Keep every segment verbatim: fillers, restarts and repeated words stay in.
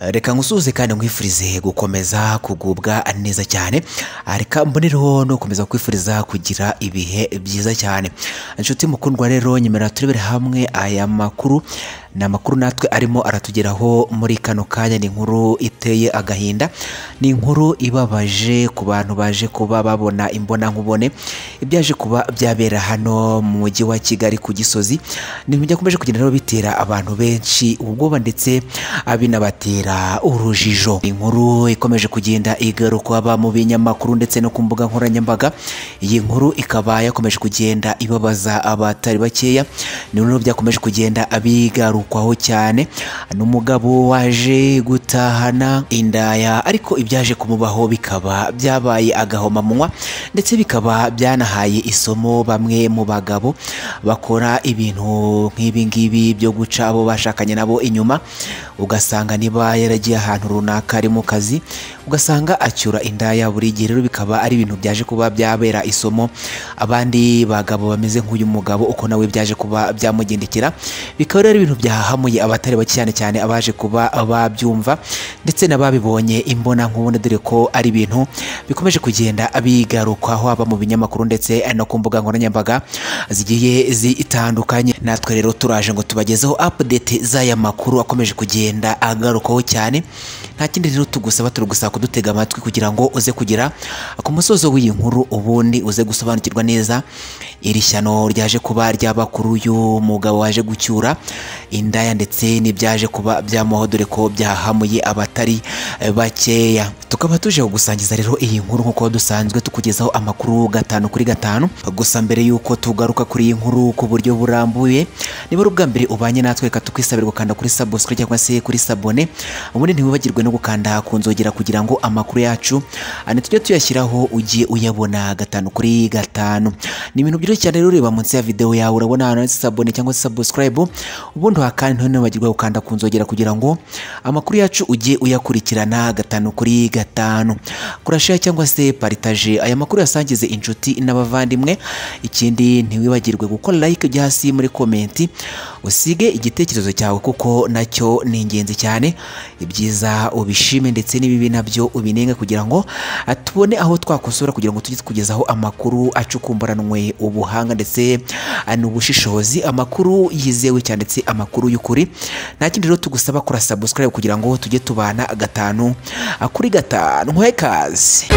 Reka ngusuze kandi nkwifurize gukomeza kugubwa neza cyane. Reka mbonereho no gukomeza kwifuriza kugira ibihe byiza cyane. Inshuti mukundwa rero nyemera turebere hamwe aya makuru. Na makuru natwe arimo aratugeraho muri kano kanya. Ni inkuru iteye agahinda, ni inkuru ibabaje ku bantu baje kuba babona imbona nkubone ibyaje kuba byabera hano mu mujyi wa Kigali ku Gisozi. Ni ibintu byakomeje kugenda rero bitera abantu benshi ubwoba ndetse abinabatera urujijo. Inkuru ikomeje kugenda igarukwa aba mu binyamakuru ndetse no ku mbuga nkoranyambaga. Iyi nkuru ikaba yakomeje kugenda ibabaza abatari bakeya. Ni ibintu byakomeje kugenda abigarukwaho cyane. N'umugabo waje gutahana indaya ariko ibyaje kumubaho bikaba byabaye agahoma munwa ndetse bikaba byanahaye isomo bamwe mu bagabo bakora ibintu nk'ibi ngibi byo guca abo bashakanye nabo inyuma. Ugasanga niba yaragiye ahantu runaka ari mu kazi ugasanga acyura indaya buri gihe. Rero bikaba ari ibintu byaje kuba byabera isomo abandi bagabo bameze nk'uyu mugabo uko nawe byaje kuba byamugendekera. Bikaba rero ibintu byahamuye abatari bake cyane cyane abaje kuba babyumva ndetse n'ababibonye imbona nkubone, dore ko ari ibintu bikomeje kugenda bigarukwaho aba mu binyamakuru ndetse no ku mbuga nkoranyambaga zigiye zitandukanye. Natwe rero turaje ngo tubagezeho update z'aya makuru akomeje kugenda agarukaho cyane. Nta kindi rero tugusaba, turugusaba kudutega amatwi kugira ngo uze kugira ku musozo w'iyi nkuru ubundi uze gusobanukirwa neza iri shyano ryaje kuba ry'abakuru uyu mugabo waje gucyura indaya ndetse n'ibyaje kuba byamuho, dore ko byahamuye abatari bakeya. Tukaba tuje gusangiza rero iyi nkuru nkuko dusanzwe tukugezaho amakuru gatanu kuri gatanu. Gusa mbere yuko tugaruka kuri iyi nkuru ku buryo burambuye, niba ari ubwa mbere ubanye natwe reka tukwisabira gukanda kuri subscribe cyangwa se kuri sabone, ubundi ntiwibagirwe no gukanda ku nzogera kugira ngo amakuru yacu ane tujye tuyashyiraho ujye uyabona gatanu kuri gatanu. Ni ibintu byoroshye cyane rero, reba munsi ya video yawe urabona ahantu handitse sabone cyangwa se subscribe, ubundi wakandi ntiwibagirwe gukanda ku nzogera kugira ngo amakuru yacu ujye uyakurikirana gatanu kuri gatanu. Kurashare cyangwa se partage aya makuru yasangize inshuti n'abavandimwe. Ikindi ntiwibagirwe gukora like ujya hasi muri comment usige igitekerezo cyawe kuko nacyo ni ingenzi cyane. Ibyiza ubishime ndetse n'ibibi nabyo ubinenge kugira ngo atubone aho twakosora kugira ngo tujye kugezaho amakuru acukumburanwe ubuhanga ndetse n'ubushishozi, amakuru yizewe cyane ndetse amakuru y'ukuri. Nta kindi rero tugusaba kora subscribe kugira ngo tujye tubana gatanu kuri gatanu. Nk'wekaze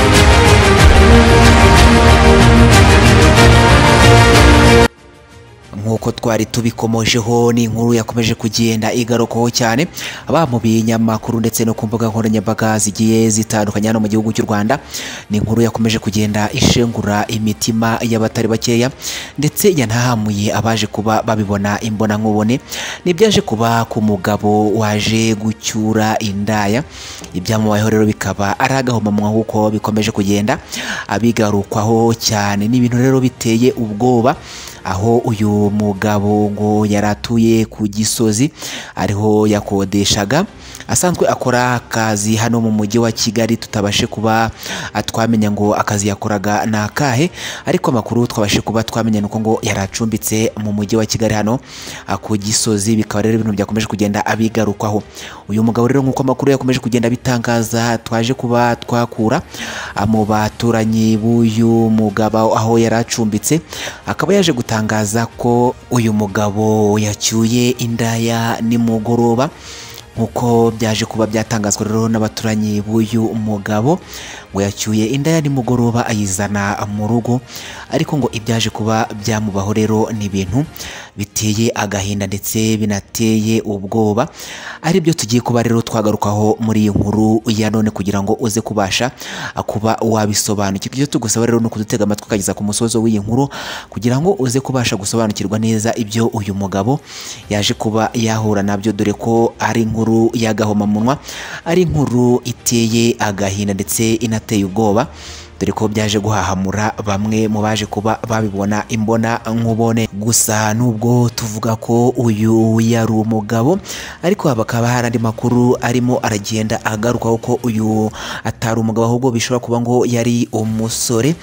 nkuko twari tubikomojeho, ni inkuru yakomeje kugenda igarukaho cyane aba mu binyamakuru ndetse no ku mbuga nkoranyambaga zigiye zitandukanye hano mu gihugu cy'u Rwanda. Ni inkuru yakomeje kugenda ishengura imitima y'abatari bakeya ndetse yanahamuye abaje kuba babibona imbona nkubone. Nibyaje kuba ku mugabo waje gucyura indaya, ibyamubayeho rero bikaba ari agahoma munwa nkuko bikomeje kugenda abigarukwaho cyane. Ni ibintu rero biteye ubwoba, aho uyu mugabo ngo yaratuye ku Gisozi ariho yakodeshaga, asanzwe akora akazi hano mu mujyi wa Kigali. Tutabashe kuba twamenya ngo akazi yakoraga nakahe, ariko amakuru twabashe kuba twamenya nuko ngo yaracumbitse mu mujyi wa Kigali hano ku Gisozi. Bikaba rero ibintu byakomeje kugenda abigarukwaho. Uyu mugabo rero nkuko amakuru yakomeje kugenda bitangaza, twaje kuba twakura mu baturanyi b'uyu mugabo aho yaracumbitse, akaba yaje gutangaza ko uyu mugabo yacyuye indaya nimugoroba nkuko byaje kuba byatangazwa rero n'abaturanyi b'uyu mugabo, ngo yacyuye indaya nimugoroba ayizana mu rugo. Ariko ngo ibyaje kuba byamubaho rero ni ibintu biteye agahinda ndetse binateye ubwoba, ari byo tugiye kuba rero twagarukaho muri iyi nkuru ya none kugira ngo uze kubasha kuba wabisobanukirwa. Icyo tugusaba rero ni ukudutega amatwi ukageza ku musozo w'iyi nkuru kugira ngo uze kubasha gusobanukirwa neza ibyo uyu mugabo yaje kuba yahura nabyo, dore ko ari inkuru y'agahoma munwa, ari inkuru iteye agahinda ndetse inateye ubwoba, dore ko byaje guhahamura bamwe mu baje kuba babibona imbona nkubone. Gusa nubwo tuvuga ko uyu yari umugabo, ariko hakaba hari andi makuru arimo aragenda agarukaho ko uyu atari umugabo ahubwo bishobora kuba ngo yari umusore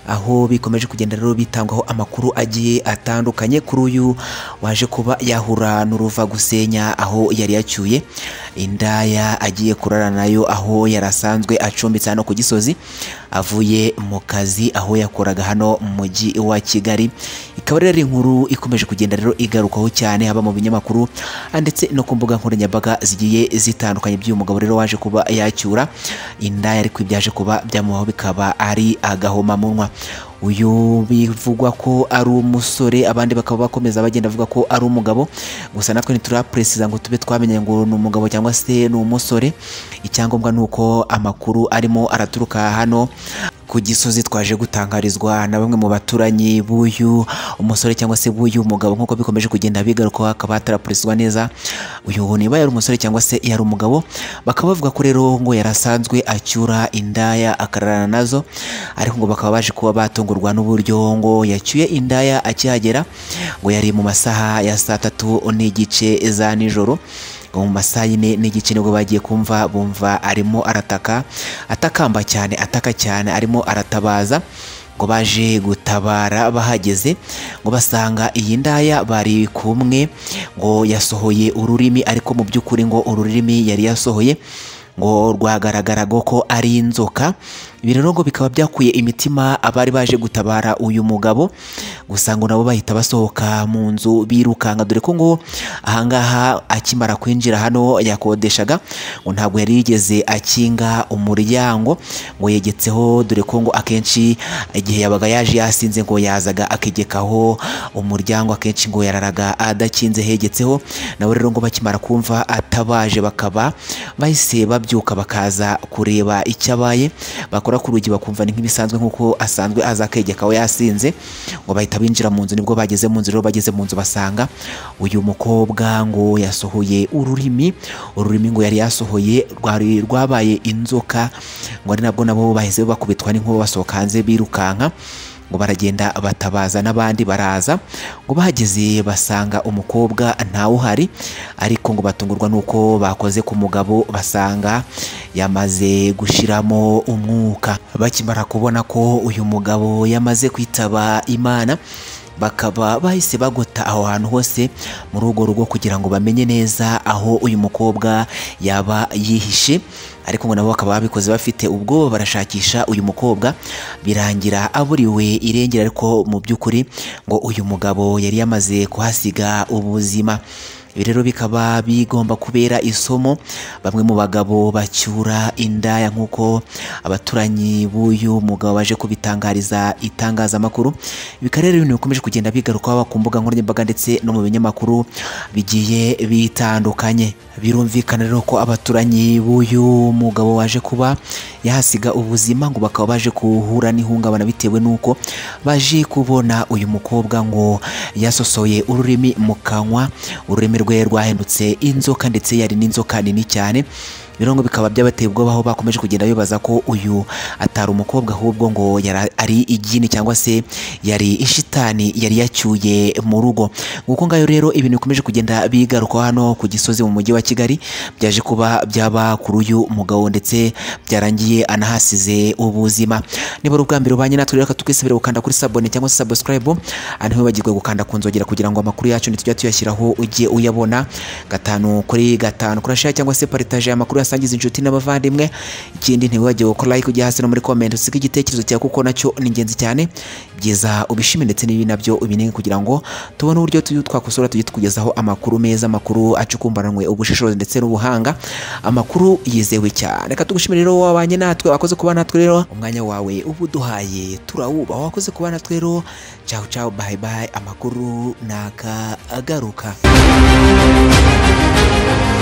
aho bikomeje kugenda rero bitangwaho amakuru agiye atandukanye kuri uyu waje kuba yahura n'uruva gusenya aho yari yacyuye indaya agiye kurara nayo aho yarasanzwe acumbitse hano ku Gisozi avuye mu kazi aho yakoraga hano mu mujyi wa Kigali. Ikaba rero inkuru ikomeje kugenda rero igarukaho cyane haba mu binyamakuru ndetse no ku mbuga nkoranyambaga zigiye zitandukanye by'uyu mugabo rero waje kuba yacyura indaya, ariko ibyaje kuba byamubaho bikaba ari agahomamunwa. Uyu bivugwa ko ari umusore, abandi bakaba bakomeza bagenda bavuga ko ari umugabo, gusa natwe ntiturapresiza ngo tube twamenye ngo ni umugabo cyangwa se ni umusore. Icyangombwa nuko amakuru arimo araturuka hano ku Gisozi twaje gutangarizwa na bamwe mu baturanyi b'uyu umusore cyangwa se b'uyu mugabo, nk'uko bikomeje kugenda bigaruka akaba hatarapurizwa neza uyu niba yari umusore cyangwa se yari umugabo. Bakaba bavuga ko rero ngo yarasanzwe acyura indaya akararana nazo, ariko ngo bakaba baje kuba batungurwa n'uburyo ngo yacyuye indaya akihagera ngo yari mu masaha ya saa tatu n'igice za nijoro. Mu masaha yine n'igice nibwo bagiye kumva bumva arimo arataka atakamba cyane ataka cyane arimo aratabaza, ngo baje gutabara bahageze ngo basanga iyi ndaya bari kumwe ngo yasohoye ururimi, ariko mu by'ukuri ngo ururimi yari yasohoye ngo rwagaragaraga ko ari inzoka. Ibi rero ngo bikaba byakuye imitima abari baje gutabara uyu mugabo, gusa ngo nabo bahita basohoka mu nzu birukanka, dore ko ngo ahangaha akimara kwinjira hano yakodeshaga ngo ntabwo yari yigeze akinga umuryango ngo yegetseho, dore ko ngo akenshi igihe yabaga yaje yasinze ngo yazaga akegekaho umuryango, akenshi ngo yararaga adakinze hegetseho. Nabo rero ngo bakimara kumva atabaje bakaba bahise babyuka bakaza kureba icyabaye, bakora ku rugi bakumva ni nk'ibisanzwe nk'uko asanzwe aza akegekaho yasinze, ngo bahita binjira mu nzu. Nibwo bageze mu nzu rero bageze mu nzu basanga uyu mukobwa ngo yasohoye ururimi, ururimi ngo yari yasohoye rwari rwabaye inzoka, ngo ari nabwo nabo bahise bakubitwa n'inkuba basohoka hanze birukanka, ngo baragenda batabaza n'abandi baraza, ngo bahageze basanga umukobwa ntawe uhari, ariko ngo batungurwa nuko bakoze ku mugabo basanga yamaze gushiramo umwuka. Bakimara kubona ko uyu mugabo yamaze kwitaba Imana, bakaba bahise bagota aho hantu hose muri urwo rugo kugira ngo bamenye neza aho uyu mukobwa yaba yihishe, ariko ngo nabo bakaba babikoze bafite ubwoba barashakisha uyu mukobwa, birangira aburiwe irengero, ariko mu by'ukuri ngo uyu mugabo yari yamaze kuhasiga ubuzima. Ibi rero bikaba bigomba kubera isomo bamwe mu bagabo bacyura indaya, nk'uko abaturanyi b'uyu mugabo baje kubitangariza itangazamakuru. Bikaba rero ibintu bikomeje kugenda bigaruka ku mbuga nkoranyambaga ndetse no mu binyamakuru bigiye bitandukanye. Birumvikana rero ko abaturanyi b'uyu mugabo waje kuba yahasiga ubuzima ngo bakaba baje kuhura n'ihungabana bitewe n'uko baje kubona uyu mukobwa ngo yasosoye ururimi mu kanwa, ururimi rwe rwahindutse inzoka ndetse yari n'inzoka nini cyane. Birongo bikaba byabateye ubwoba aho bakomeje kugenda bibaza ko uyu atari umukobwa ahubwo ngo yari ari igini cyangwa se yari ishitani yari yacyuye mu rugo. Nguko ngayo rero ibintu bikomeje kugenda bigaruka hano ku Gisozi mu mujyi wa Kigali, byaje kuba byaba kuri uyu mugabo ndetse byarangiye anahasize ubuzima. Niba ubwa mbere ubanye natwe rero tukwisabira gukanda kuri sabone cyangwa se subscribe, antiwe bagirwe gukanda kunzogera kugira ngo amakuru yacu nitujya tuyashyiraho ujye uyabona gatanu kuri gatanu. Kurashya cyangwa se partage amakuru sangiza inshuti n'abavandimwe. Ikindi ntiwajye gukora like ujya hasi no muri comment usige igitekerezo cyawe kuko nacyo ni ingenzi cyane, byiza ubishime ndetse n'ibi nabyo ubinenge kugira ngo tubone uburyo twakosora tujye tukugezaho amakuru meza, amakuru acukumbaranwe ubushishozi ndetse n'ubuhanga, amakuru yizewe cyane. Reka tugushimire rero wabanye natwe, wakoze kuba natwe rero, umwanya wawe ubuduhaye turawuba, wakoze kuba natwe rero. Ciao ciao, bye bye, amakuru naka agaruka.